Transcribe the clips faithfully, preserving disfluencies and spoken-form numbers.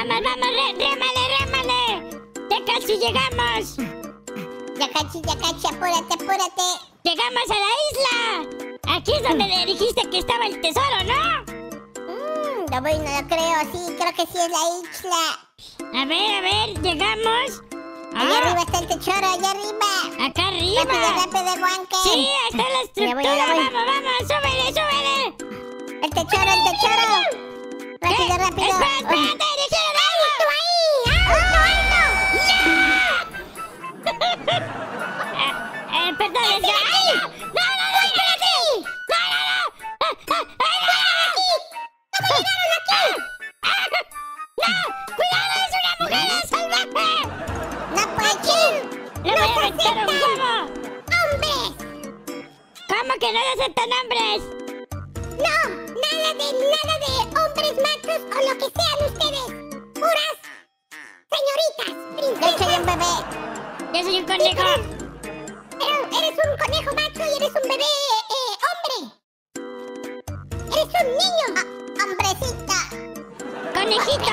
Vamos, vamos, re, rémale, rémale. Ya casi llegamos. Ya casi, ya casi, apúrate, apúrate. Llegamos a la isla. Aquí es donde le dijiste que estaba el tesoro, ¿no? Mmm, lo voy, no lo creo. Sí, creo que sí es la isla. A ver, a ver, llegamos. Allá Ah, arriba está el techoro, allá arriba. acá arriba. Rápido, rápido, Juanque. Sí, ahí está la estructura. Ya voy, ya voy. Vamos, vamos, súbele, súbele. El techoro, el techoro. Rápido, ¿Qué? rápido. Espera, Uy. espérate, dijeron ¡Alto ahí! ¡Alto, alto! Eh, perdón, es que... ¡Ay, no! ¡No, no, no, espérate! ¡No, no, no! ¡Ah, ah, ah, no! ¿Cómo llegaron aquí? ¡Ah! ¡No! ¡Cuidado, es una mujer salvaje! ¡No puede ser! ¡Le voy a aventar un huevo! ¡Hombres! ¿Cómo que no le aceptan hombres? No, nada de, nada de hombres machos o lo que sean ustedes. Puras señoritas, princesas. Yo soy un bebé. Yo soy un conejo. Pero eres un conejo macho y eres un bebé eh, hombre. Eres un niño. Ah, hombrecita. ¡Conejito!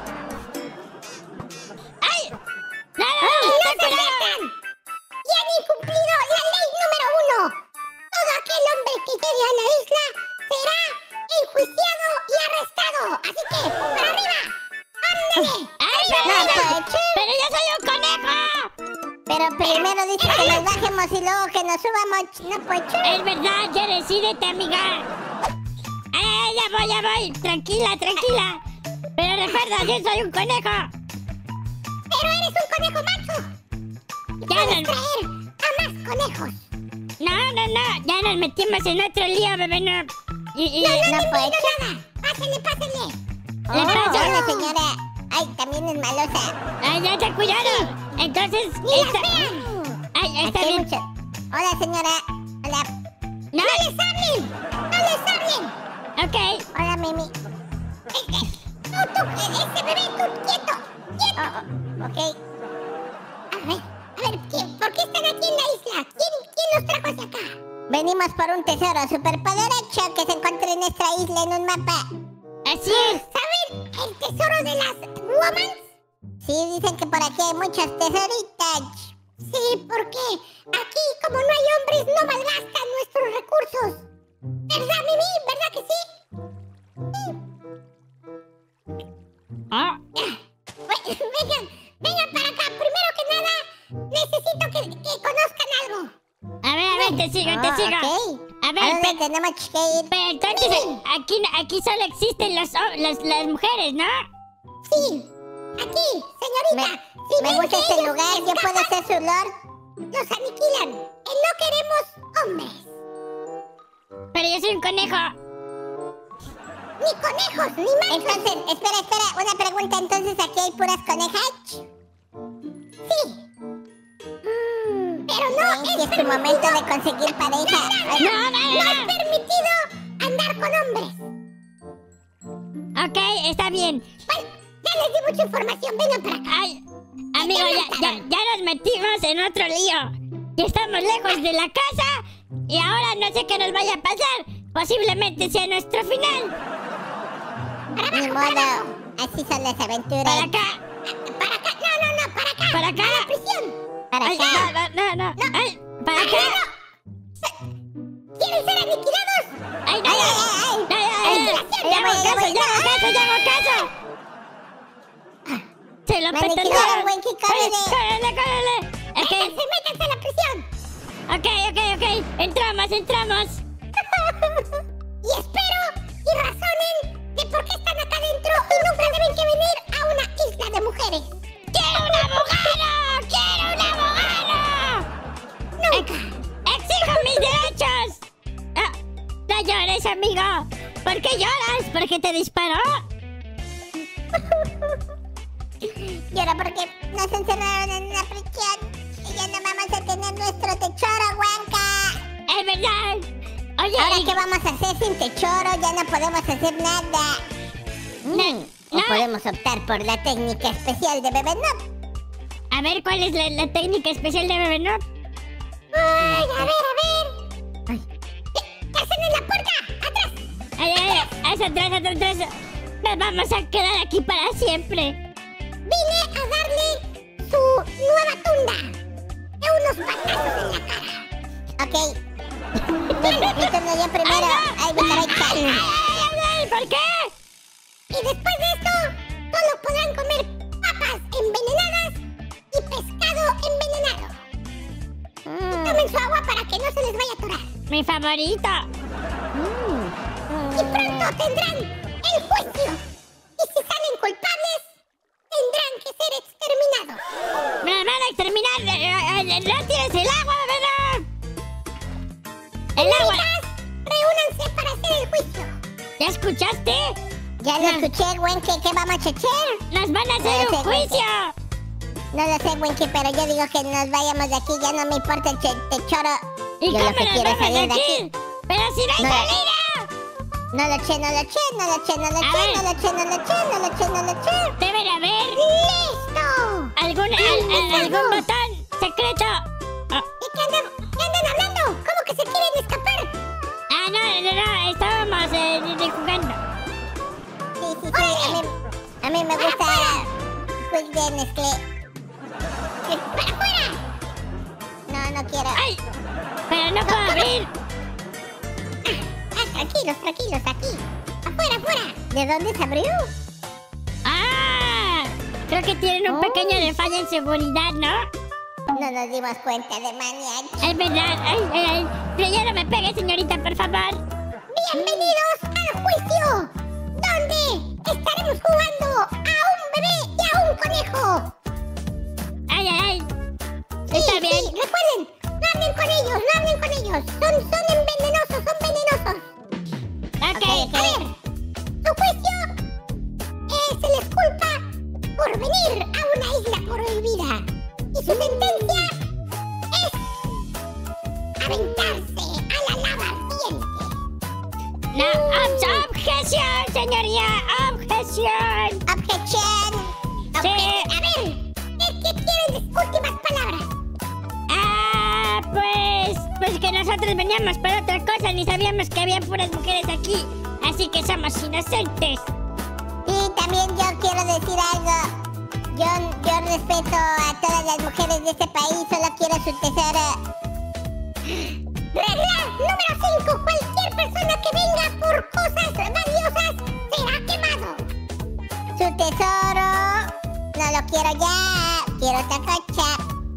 ¡Ay! ¡No, no, ¡Y no! no ¡Ten se cuidado! metan! Y han incumplido la ley número uno. Todo aquel hombre que llegue a la isla será enjuiciado y arrestado. Así que, ¡para arriba! ¡Ándale! ¡Ay, ¡Arriba, pero, arriba! yo, pero yo soy un conejo! Pero primero dice que nos bajemos y luego que nos subamos. No, pues. Es verdad, ya decídete, amiga. ¡Ay, ya voy, ya voy! Tranquila, tranquila. Pero recuerda, yo soy un conejo. Pero eres un conejo macho. Ya Puedes nos... traer a más conejos. No, no, no. Ya nos metimos en otro lío, bebé. No, y, y... No, no, no, no puede nada. Pásenle, pásenle. Le paso. Hola, señora. Ay, también es malosa. ¡Ay, ya te cuidado! Entonces... ¡Ni esta... las vean! ¡Ay, está Aquí hay bien! mucho. Hola, señora. Hola. ¡No! ¡No les hablen! ¡No les hablen! Ok. Hola, Mimi. Eh, eh, Tú, tú, eh, ese bebé, tú, quieto. Quieto. Oh, oh, ok. A ver, a ver, ¿qué- ¿por qué están aquí en la isla? ¿Quién, quién los trajo hacia acá? Venimos por un tesoro superpoderoso que se encuentra en nuestra isla en un mapa. Así es. ¿Saben el tesoro de las women? Sí, dicen que por aquí hay muchos tesoritas. Sí, porque aquí, como no hay hombres, no malgastan nuestros recursos. ¿Verdad, Mimi? ¿Verdad que sí? Sí. Ah, Ve- Vengan, vengan para acá. Primero que nada, necesito que, que conozcan algo. a ver, a ver, te sigo, te Ah, sigo. ok. A ¿A ver, dónde pe- tenemos que ir? pero entonces Mimi. aquí, aquí solo existen las, las, las mujeres, ¿no? Sí, aquí, señorita. Si Me ven gusta que este ellos lugar, yo escapan, puedo ser su lord. los aniquilan. Eh, No queremos hombres. Pero yo soy un conejo. Ni conejos, ni machos. Entonces, espera, espera, una pregunta. Entonces, ¿aquí hay puras conejas? Sí. Mm, pero no Ay, es si es tu permitido. momento de conseguir pareja. Ay, No, no, No es no. permitido andar con hombres. Ok, está bien. Bueno, ya les di mucha información. Vengan para acá. Ay, amigo, ya, ya, ya nos metimos en otro lío. Ya estamos lejos de la casa y ahora no sé qué nos vaya a pasar. Posiblemente sea nuestro final. Ni modo. Así son las aventuras. Para acá, Para acá. No, no, no. Para acá. para acá. A la prisión. Para Ay, acá. no, no, no, no. Ay, para acá. ¿Quieren ser aniquilados? Ay, no, Ay, no. ay, ay. Ay, ay, ay. Ay, Ya ya hago voy, ya caso, voy. ya hago caso, ya hago caso. Se lo Me petan aniquilaron, todo. Wenky, córrele. Córrele, córrele. Ok, Métanse, métanse a la prisión. ok, ok, ok. Entramos, entramos. Y espero y razonen de por qué están acá adentro y nunca deben que venir a una isla de mujeres. ¡Quiero un abogado! ¡Quiero un abogado! Nunca. ¡Exijo mis derechos! Ah, no llores, amigo. ¿Por qué lloras? ¿Porque te disparó? Llora porque nos encerraron en una prisión. Y ya no vamos a tener nuestro techoro, Huanca. Es verdad. Oye, Ahora, y- ¿qué vamos a hacer sin techoro? Ya no podemos hacer nada. No, Mm, no. O podemos optar por la técnica especial de Bebé Noob. a ver, ¿cuál es la, la técnica especial de Bebé Noob? Ay, a ver, a ver. Ay. ¿Qué, qué hacen en la puerta? ¡Atrás! Ay, ay, ay, es atrás, atrás, atrás. nos vamos a quedar aquí para siempre. Vine a darle su nueva tunda. De unos patazos en la cara. Ok. Mi, mi turno yo primero. Ay, mi cabeza. Ay, ay, ay, ay, ¿por qué? Y después de esto, solo podrán comer papas envenenadas y pescado envenenado. Mm, Tomen su agua para que no se les vaya a atorar. mi favorito. Y pronto tendrán el juicio. Y si salen culpables, tendrán que ser exterminados. Me van a exterminar. eh, eh, ¿No tienes el agua, verdad? El agua. Chicas, reúnanse para hacer el juicio. ¿Ya escuchaste? Ya lo escuché, Wenke, ¿qué vamos a chechear? Nos van a No hacer sé, un juicio. No lo sé, Wenke, pero yo digo que nos vayamos de aquí. Ya no me importa el che- techoro. ¿Y Yo cómo lo que nos quiero es vamos de salir de aquí? aquí. Pero si no hay No. salida. No lo eché, no lo eché, no lo eché, no lo A eché, ver. no lo eché, no lo eché, no lo eché, no lo eché. Debe de haber ¡Listo! algún, al- al- algún botón secreto. Oh. ¿Y qué andan, qué andan hablando? ¿Cómo que se quieren escapar? Ah, no, no, no. Estábamos eh, de- de jugando. Sí, sí, sí, a mí, a mí me gusta Quick de Nestlé. ¡Para afuera! No, no quiero. ¡Ay! Pero no puedo abrir. Ah, tranquilos, tranquilos, aquí. Afuera, afuera. ¿De dónde se abrió? ¡Ah! Creo que tienen un Oh. pequeño de falla en seguridad, ¿no? No nos dimos cuenta de maniac. Es verdad. Ay, ay, ay. Pero ya no me pegue, señorita, por favor. Bienvenidos al juicio, donde estaremos jugando a un bebé y a un conejo. Ay, ay, ay. Sí, Está bien. sí, recuerden, no hablen con ellos, no hablen con ellos. Son, son envenenosos, son venenosos. Ok. A ver, su juicio eh, se les culpa por venir a una isla prohibida. Y su sentencia es aventarse a la lava ardiente. No, ob- objeción, señoría. Objeción. Objeción. Sí. Obje- A ver, ¿qué, qué quieren de últimas palabras? Ah, pues... Pues que nosotros veníamos por otra cosa. Ni sabíamos que había puras mujeres aquí. Así que somos inocentes. Y también yo quiero decir algo. Yo, yo respeto a todas las mujeres de este país, solo quiero su tesoro. Regla número cinco. Cualquier persona que venga por cosas valiosas será quemado. Su tesoro no lo quiero ya, quiero otra cocha.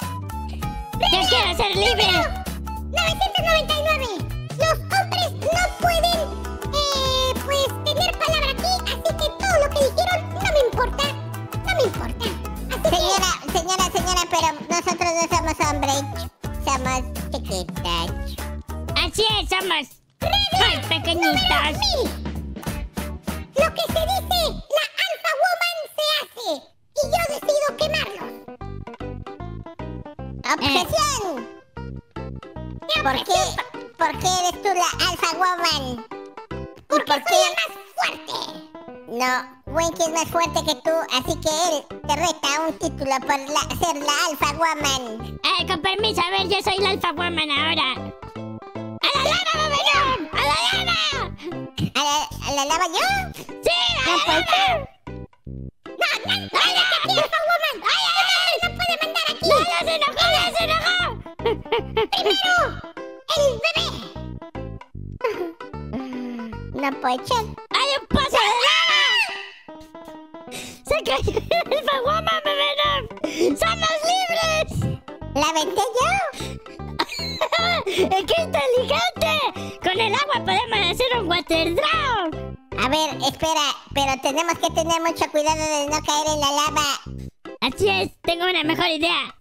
Yo quiero ser libre. novecientos noventa y nueve. Los hombres no pueden, eh, pues, tener palabra aquí, así que todo lo que dijeron no me importa. No me importa. Así señora, que... señora, señora, pero nosotros no somos hombres. Somos chiquitas. Así es, somos. Ay, Número pequeñitas. mil. Lo que se dice, la Alpha Woman se hace. Y yo decido quemarlos. Objeción. ¿Por qué, ¿Por qué eres tú la Alpha Woman? Porque por qué soy la más fuerte. No, Wenky es más fuerte que tú, así que él te reta a un título por la- ser la Alpha Woman. Eh, con permiso, a ver, yo soy la Alpha Woman ahora. ¡A la lava, Babelón! ¡A la lava! ¿A la, a la lava yo? ¡Sí, a No, la pues, lava! No, no, no, ¡ay, aquí, Alpha Woman! ¡Ay, ay, ay! ¡No puede mandar aquí! ¡No, ya se enojó, ya se enojó! ¡Primero, el bebé! No puede ser. ¡Hay un pozo de lava! ¡Se cayó el Alpha Woman, Babelón! ¡Somos libres! ¿La aventé yo? ¡Qué inteligente! Con el agua podemos hacer un water draw. A ver, espera, pero tenemos que tener mucho cuidado de no caer en la lava. Así es, tengo una mejor idea.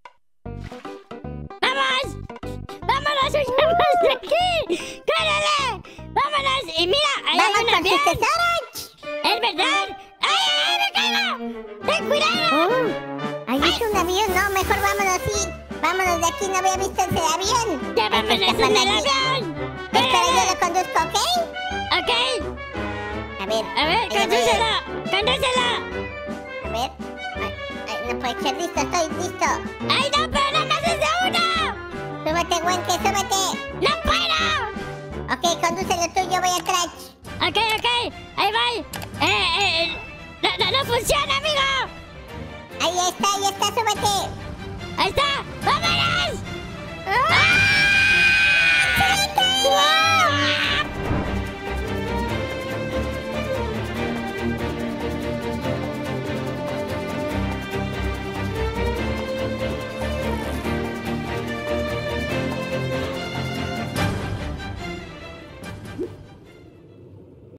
¡Vamos! ¡Vámonos, huyamos de aquí! ¡Córrele! ¡Vámonos! Y mira, ahí ¡Vamos hay un con avión. sus tesoros! ¡Es verdad! ¡Ay, ay, ay, me caigo! ¡Ten cuidado! Oh, ahí es un avión, no, mejor vámonos, sí. Vámonos de aquí, no había visto ese avión. ¡Ya vámonos Hay que en escapar el de aquí. avión! Espera, ¡Córrele! yo lo conduzco, ¿ok? ¡Ok! A ver, A ver, ahí voy. condúcelo, condúcelo. A ver. Ay, ay, no puede ser, listo, estoy listo. ¡Ay, no, pero nada más es de uno! Súbete, Wenke, súbete. ¡No puedo! Ok, condúcelo tú, yo voy atrás. Ok, ok. Ahí voy. Eh, eh. No, no, no funciona, amigo. Ahí está, ahí está, súbete. Ahí está. ¡Vamos!